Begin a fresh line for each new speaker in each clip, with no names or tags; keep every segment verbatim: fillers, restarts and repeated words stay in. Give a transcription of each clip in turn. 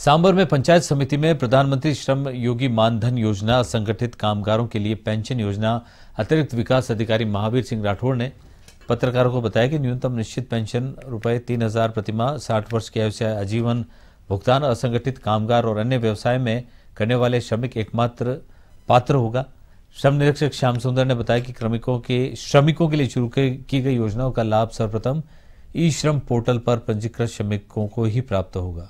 सांबर में पंचायत समिति में प्रधानमंत्री श्रम योगी मानधन योजना, असंगठित कामगारों के लिए पेंशन योजना, अतिरिक्त विकास अधिकारी महावीर सिंह राठौड़ ने पत्रकारों को बताया कि न्यूनतम निश्चित पेंशन रुपए तीन हजार प्रतिमाह, साठ वर्ष की आयु से आजीवन भुगतान असंगठित कामगार और अन्य व्यवसाय में करने वाले श्रमिक एकमात्र पात्र होगा। श्रम निरीक्षक श्याम सुंदर ने बताया कि श्रमिकों के श्रमिकों के लिए शुरू की गई योजनाओं का लाभ सर्वप्रथम ई श्रम पोर्टल पर पंजीकृत श्रमिकों को ही प्राप्त होगा।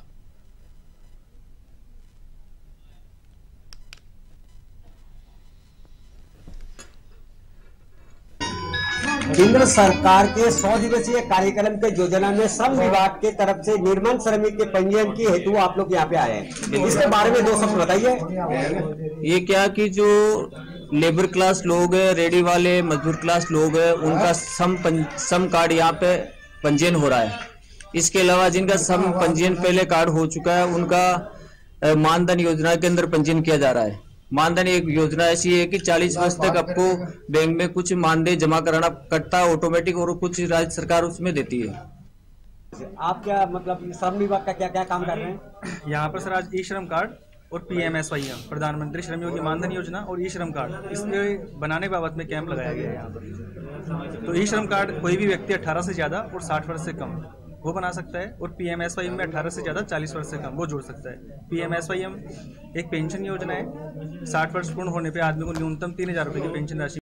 केंद्र सरकार के सौ दिवसीय कार्यक्रम के योजना में श्रम विभाग के तरफ से निर्माण श्रमिक के पंजीयन के हेतु आप लोग यहाँ पे आए हैं, इसके बारे में दो शब्द बताइए।
ये क्या कि जो लेबर क्लास लोग है, रेडी वाले मजदूर क्लास लोग है, उनका सम सम कार्ड यहाँ पे पंजीयन हो रहा है। इसके अलावा जिनका सम पंजीयन पहले कार्ड हो चुका है, उनका मानधन योजना के अंदर पंजीयन किया जा रहा है। मानधन एक योजना ऐसी है कि चालीस वर्ष तक आपको बैंक में कुछ मानदेय जमा कराना कटता है ऑटोमेटिक, और कुछ राज्य सरकार उसमें देती है।
आप क्या मतलब श्रम विभाग का क्या क्या काम कर रहे हैं
यहाँ पर? सर, आज ई श्रम कार्ड और P M S Y M, Pradhan Mantri Shram Yogi Maandhan योजना और ई श्रम कार्ड, इसके बनाने बाबत में कैंप लगाया गया है यहाँ पर। तो ई श्रम कार्ड कोई भी व्यक्ति अठारह से ज्यादा और साठ वर्ष से कम वो बना सकता है, और P M S Y M में अठारह से ज़्यादा चालीस वर्ष से कम वो जोड़ सकता है। P M S Y M एक पेंशन योजना है, साठ वर्ष पूर्ण होने पे आदमी को न्यूनतम तीन हज़ार रुपये की पेंशन राशि